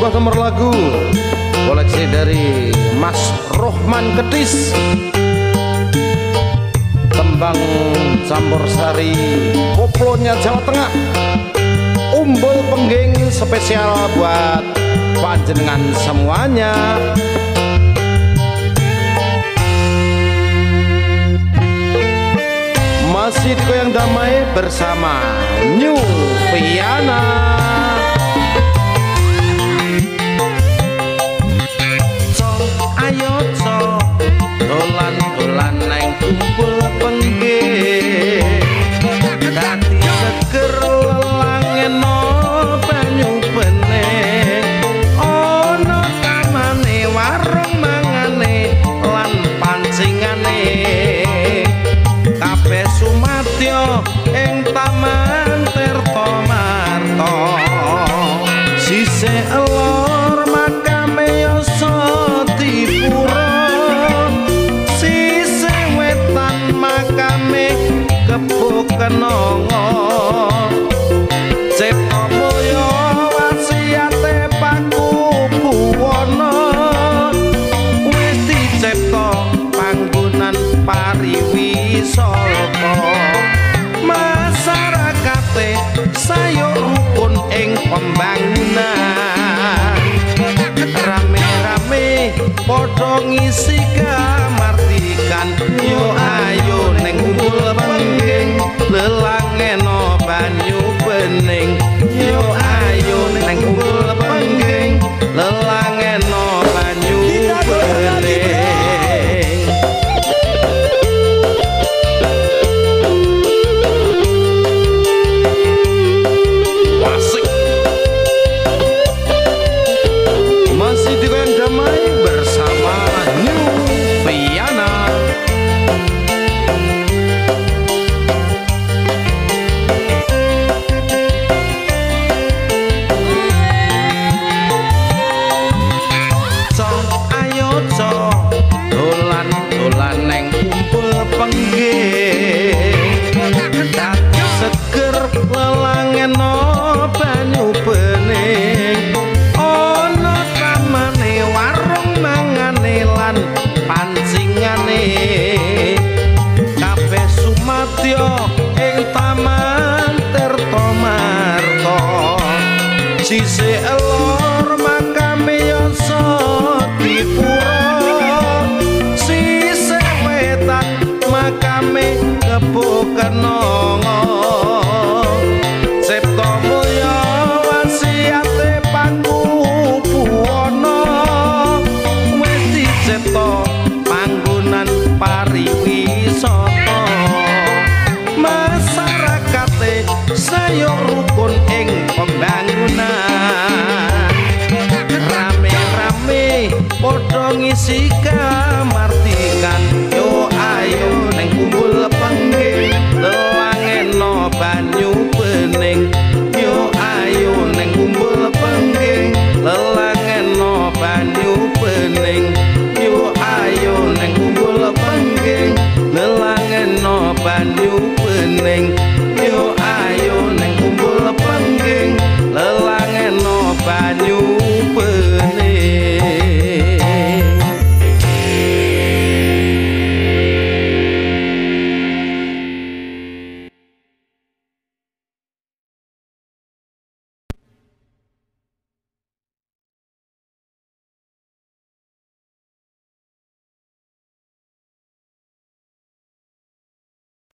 sebuah nomor lagu koleksi dari Mas Rohman Ketis, tembang Campursari Koplonya Jawa Tengah, Umbul Pengging, spesial buat panjenengan semuanya. Masih digoyang damai bersama New Viana. Ayo co dolan-dolan neng Umbul Pengging, dadi seger lelangeno banyu bening, ono tamane warung mangane lan pancingane, kabeh sumadyo ing taman Tirta Marta, sisih elor makame yoso sisih wetan makame Kebo Kenongo, Cipta Mulya wasiate Pakubuwana, wis dicipta panggonan pariwisata, masyarakate sayo rukun ing pembangunan, rame-rame padha ngisi kamardikan. Yo ayo ning Umbul Pengging lelangeno banyu bening, yo ayo ning Umbul Pengging lelangeno banyu bening. Wasik masih digoyang damai bersama New Viana. Dolan-dolan neng Umbul Pengging, dadi seger lelangeno banyu bening, ono tamane warung mangane lan pancingane, kabeh sumadyo ing taman Tirta Marta, sisih elor makame yoso dipura, makame Kebo Kenongo, Cipta Mulya wasiate Pakubuwana, wis dicipta panggonan pariwisata, masyarakate sayo